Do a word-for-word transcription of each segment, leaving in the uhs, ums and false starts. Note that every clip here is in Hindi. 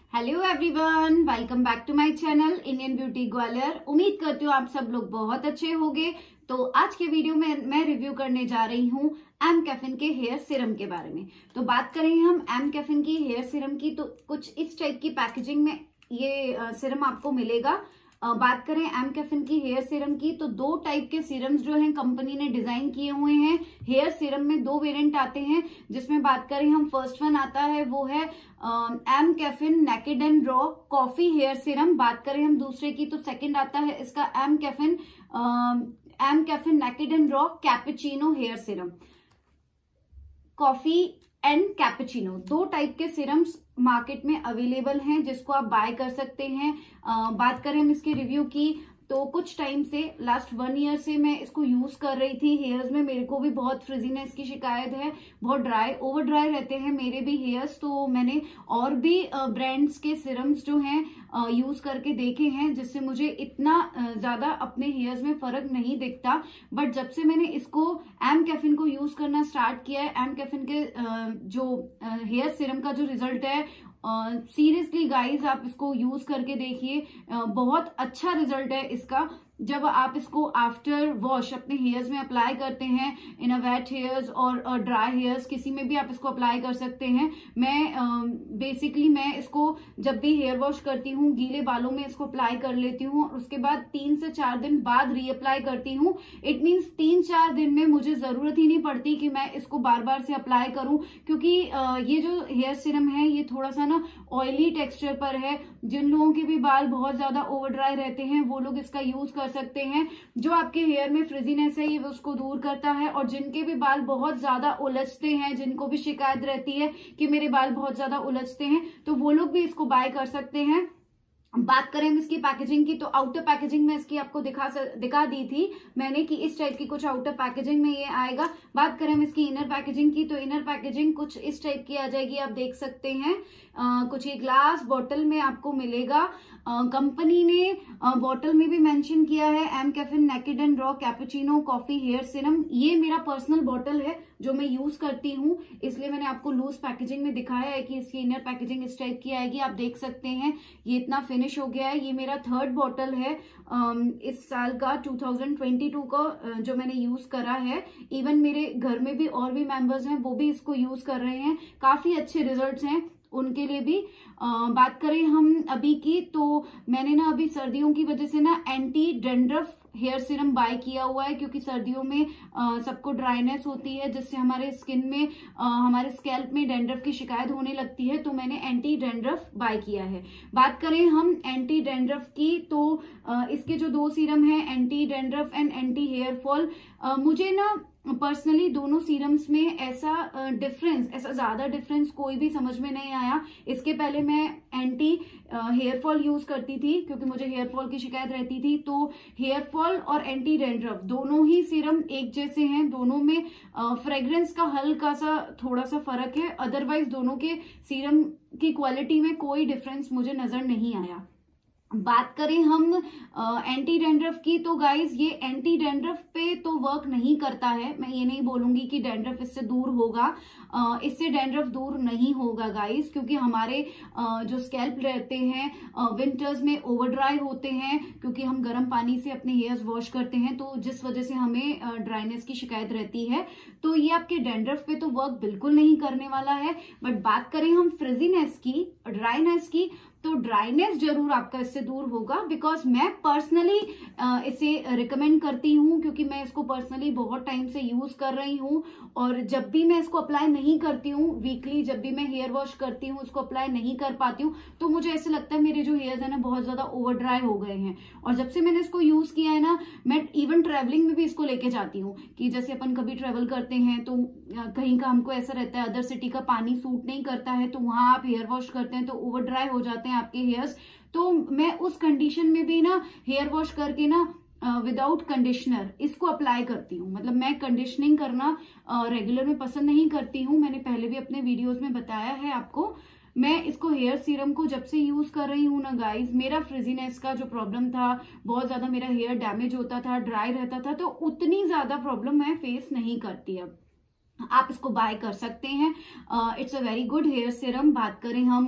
Hello everyone, welcome back to my channel Indian beauty Gwalior. उम्मीद करती हूँ आप सब लोग बहुत अच्छे होंगे। तो आज के वीडियो में मैं रिव्यू करने जा रही हूँ एम कैफिन के हेयर सीरम के बारे में। तो बात करें हम एम कैफिन की हेयर सीरम की, तो कुछ इस टाइप की पैकेजिंग में ये सीरम आपको मिलेगा। Uh, बात करें एम कैफिन की हेयर सीरम की, तो दो टाइप के सीरम्स जो हैं कंपनी ने डिजाइन किए हुए हैं। हेयर सीरम में दो वेरिएंट आते हैं, जिसमें बात करें हम फर्स्ट वन आता है वो है M Caffeine naked and raw coffee hair serum. बात करें हम दूसरे की, तो सेकंड आता है इसका M Caffeine M Caffeine naked and raw cappuccino hair serum. Coffee and cappuccino दो टाइप के सीरम्स मार्केट में अवेलेबल हैं, जिसको आप बाय कर सकते हैं। आ, बात करें हम इसके रिव्यू की, तो कुछ टाइम से लास्ट वन ईयर से मैं इसको यूज कर रही थी। हेयर्स में मेरे को भी बहुत फ्रिजीनेस की शिकायत है, बहुत ड्राई ओवर ड्राई रहते हैं मेरे भी हेयर्स। तो मैंने और भी ब्रांड्स के सीरम्स जो हैं यूज करके देखे हैं, जिससे मुझे इतना ज्यादा अपने हेयर्स में फर्क नहीं दिखता। बट जब से मैंने इसको एम कैफिन को यूज करना स्टार्ट किया है, एम कैफिन के जो हेयर सीरम का जो रिजल्ट है, सीरियसली uh, गाइज आप इसको यूज करके देखिए, uh, बहुत अच्छा रिजल्ट है इसका। जब आप इसको आफ्टर वॉश अपने हेयर्स में अप्लाई करते हैं, इन अ वेट हेयर्स और ड्राई हेयर्स, किसी में भी आप इसको अप्लाई कर सकते हैं। मैं बेसिकली uh, मैं इसको जब भी हेयर वॉश करती हूँ, गीले बालों में इसको अप्लाई कर लेती हूँ और उसके बाद तीन से चार दिन बाद रीअप्लाई करती हूँ। इट मीन्स तीन चार दिन में मुझे जरूरत ही नहीं पड़ती कि मैं इसको बार बार से अप्लाई करूँ, क्योंकि uh, ये जो हेयर सीरम है ये थोड़ा सा ना ऑयली टेक्सचर पर है। जिन लोगों के भी बाल बहुत ज्यादा ओवर ड्राई रहते हैं वो लोग इसका यूज कर सकते हैं। जो आपके हेयर में फ्रिजीनेस है ये उसको दूर करता है, और जिनके भी बाल बहुत ज्यादा उलझते हैं, जिनको भी शिकायत रहती है कि मेरे बाल बहुत ज्यादा उलझते हैं, तो वो लोग भी इसको बाय कर सकते हैं। बात करें हम इसकी पैकेजिंग की, तो आउटर पैकेजिंग में इसकी आपको दिखा दिखा दी थी मैंने कि इस टाइप की कुछ आउटर पैकेजिंग में ये आएगा। बात करें हम इसकी इनर पैकेजिंग की, तो इनर पैकेजिंग कुछ इस टाइप की आ जाएगी, आप देख सकते हैं। आ, कुछ ये ग्लास बॉटल में आपको मिलेगा। कंपनी ने बॉटल में भी मेंशन किया है M Caffeine naked and raw cappuccino coffee hair serum. ये मेरा पर्सनल बॉटल है जो मैं यूज करती हूँ, इसलिए मैंने आपको लूज पैकेजिंग में दिखाया है कि इसकी इनर पैकेजिंग इस टाइप की आएगी। आप देख सकते हैं ये इतना फिनिश हो गया है। ये मेरा थर्ड बॉटल है इस साल का टू थाउजेंड ट्वेंटी टू का जो मैंने यूज करा है। इवन मेरे घर में भी और भी मेंबर्स हैं, वो भी इसको यूज कर रहे हैं, काफी अच्छे रिजल्ट्स हैं उनके लिए भी। आ, बात करें हम अभी की, तो मैंने ना अभी सर्दियों की वजह से ना anti dandruff hair serum buy किया हुआ है, क्योंकि सर्दियों में सबको ड्राइनेस होती है, जिससे हमारे स्किन में आ, हमारे स्कैल्प में डेंड्रफ की शिकायत होने लगती है। तो मैंने एंटी डेंड्रफ बाय किया है। बात करें हम एंटी डेंड्रफ की, तो आ, इसके जो दो सीरम है, anti dandruff and anti hair fall, मुझे ना पर्सनली दोनों सीरम्स में ऐसा डिफरेंस ऐसा ज्यादा डिफरेंस कोई भी समझ में नहीं आया। इसके पहले मैं एंटी हेयर फॉल यूज करती थी, क्योंकि मुझे हेयर फॉल की शिकायत रहती थी। तो हेयर फॉल और एंटी डेंड्रफ दोनों ही सीरम एक जैसे हैं, दोनों में फ्रेग्रेंस का हल्का सा थोड़ा सा फर्क है। अदरवाइज दोनों के सीरम की क्वालिटी में कोई डिफरेंस मुझे नजर नहीं आया। बात करें हम एंटी डेंड्रफ की, तो गाइज ये एंटी डेंड्रफ पे तो वर्क नहीं करता है। मैं ये नहीं बोलूंगी कि डेंड्रफ इससे दूर होगा, uh, इससे डेंड्रफ दूर नहीं होगा गाइज, क्योंकि हमारे uh, जो स्कैल्प रहते हैं विंटर्स uh, में ओवर ड्राई होते हैं, क्योंकि हम गर्म पानी से अपने हेयर्स वॉश करते हैं, तो जिस वजह से हमें ड्राइनेस uh, की शिकायत रहती है। तो ये आपके डेंड्रफ पे तो वर्क बिल्कुल नहीं करने वाला है। बट बात करें हम फ्रिजीनेस की, ड्राइनेस की, तो ड्राइनेस जरूर आपका इससे दूर होगा। बिकॉज मैं पर्सनली इसे रिकमेंड करती हूँ, क्योंकि मैं इसको पर्सनली बहुत टाइम से यूज कर रही हूँ, और जब भी मैं इसको अप्लाई नहीं करती हूँ वीकली, जब भी मैं हेयर वॉश करती हूँ इसको अप्लाई नहीं कर पाती हूँ, तो मुझे ऐसे लगता है मेरे जो हेयर्स है ना बहुत ज्यादा ओवर ड्राई हो गए हैं। और जब से मैंने इसको यूज किया है ना, मैं इवन ट्रेवलिंग में भी इसको लेके जाती हूँ, कि जैसे अपन कभी ट्रेवल करते हैं तो कहीं का हमको ऐसा रहता है अदर सिटी का पानी सूट नहीं करता है, तो वहां आप हेयर वॉश करते हैं तो ओवर ड्राई हो जाते हैं आपके हेयर्स। तो मैं उस कंडीशन में भी ना हेयर वॉश करके ना विदाउट uh, कंडीशनर इसको अप्लाई करती हूँ। मतलब मैं कंडीशनिंग करना रेगुलर uh, में पसंद नहीं करती हूँ। मैंने पहले भी अपने वीडियोस में बताया है आपको। मैं इसको हेयर सीरम को जब से यूज कर रही हूँ ना गाइज, मेरा फ्रिजीनेस का जो प्रॉब्लम था, बहुत ज्यादा मेरा हेयर डैमेज होता था, ड्राई रहता था, तो उतनी ज्यादा प्रॉब्लम मैं फेस नहीं करती अब। आप इसको बाय कर सकते हैं। It's a very good hair serum. बात करें हम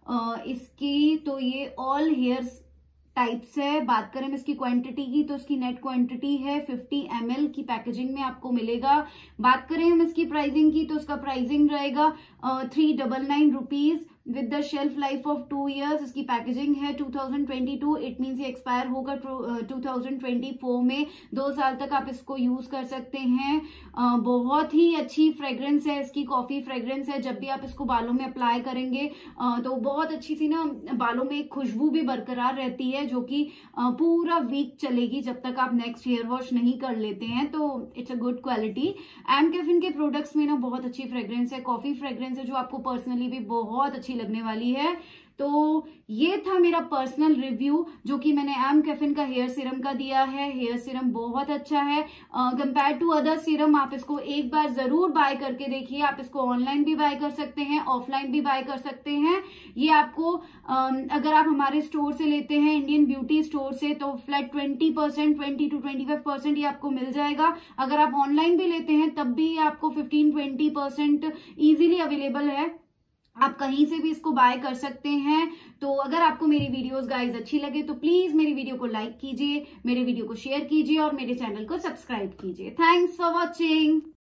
इसकी तो ये ऑल हेयर्स टाइप्स है। बात करें हम इसकी क्वांटिटी की तो इसकी नेट क्वांटिटी है फिफ्टी एम एल की पैकेजिंग में आपको मिलेगा। बात करें हम इसकी प्राइसिंग की तो इसका प्राइसिंग रहेगा three double nine rupees with the shelf life of two years. इसकी पैकेजिंग है two thousand twenty two, it means ये एक्सपायर होगा टू थाउजेंड ट्वेंटी फोर में। दो साल तक आप इसको यूज कर सकते हैं। uh, बहुत ही अच्छी फ्रेग्रेंस है इसकी, कॉफी फ्रेग्रेंस है। जब भी आप इसको बालों में अप्लाई करेंगे uh, तो बहुत अच्छी सी ना बालों में एक खुशबू भी बरकरार रहती है जो कि uh, पूरा वीक चलेगी जब तक आप नेक्स्ट हेयर वॉश नहीं कर लेते हैं। तो it's a good quality. M Caffeine के प्रोडक्ट्स में ना बहुत अच्छी फ्रेग्रेंस है, कॉफी फ्रेग्रेंस है जो आपको पर्सनली भी बहुत अच्छी लगने वाली है। तो ये था मेरा पर्सनल रिव्यू जो कि मैंने एम कैफिन का हेयर सीरम का दिया है। हेयर सीरम बहुत अच्छा है कंपेयर टू अदर सीरम। आप इसको एक बार जरूर बाय करके देखिए। आप इसको ऑनलाइन भी बाय कर सकते हैं, ऑफलाइन भी बाय कर सकते हैं। ये आपको uh, अगर आप हमारे स्टोर से लेते हैं, इंडियन ब्यूटी स्टोर से, तो flat twenty percent twenty to twenty five percent ये आपको मिल जाएगा। अगर आप ऑनलाइन भी लेते हैं तब भी आपको fifteen twenty percent easily available है। आप कहीं से भी इसको बाय कर सकते हैं। तो अगर आपको मेरी वीडियोस गाइज अच्छी लगे तो प्लीज मेरी वीडियो को लाइक कीजिए, मेरे वीडियो को शेयर कीजिए और मेरे चैनल को सब्सक्राइब कीजिए। Thanks for watching.